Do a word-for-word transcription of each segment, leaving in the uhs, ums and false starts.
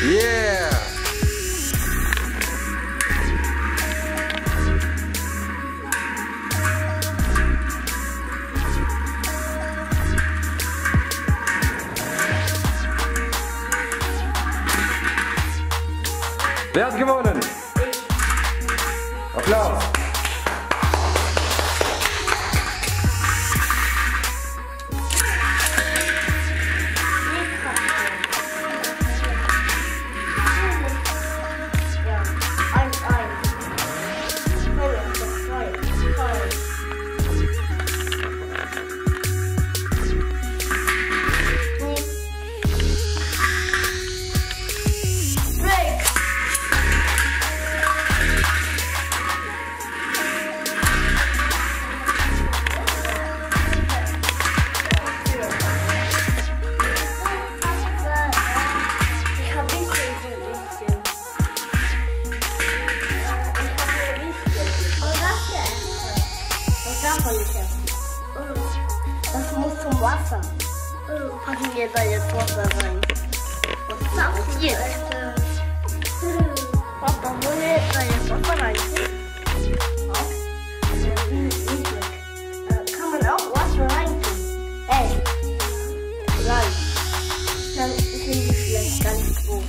Yeah! Wer hat gewonnen? Applaus! Das muss zum Wasser. Packen wir da jetzt Wasser rein. Was ist jetzt? Papa, wollen wir da jetzt Wasser rein? Kann man auch Wasser rein tun? Ey, rein. Dann sind die vielleicht ganz groß.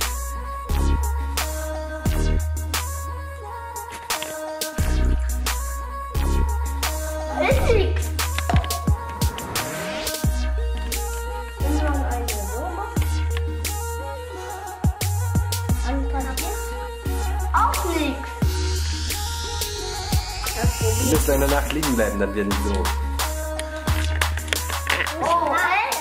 Richtig! Auch nichts. Du musst eine Nacht liegen bleiben, dann werden die groß. Oh, echt?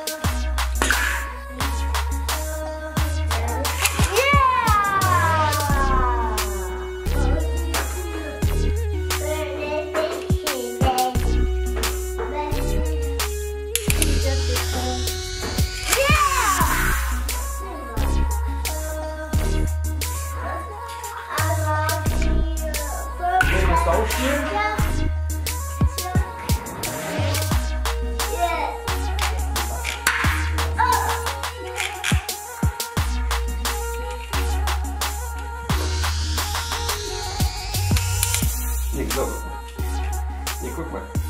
Aufspielen? Ja. Nee, guck. Nee, guck mal.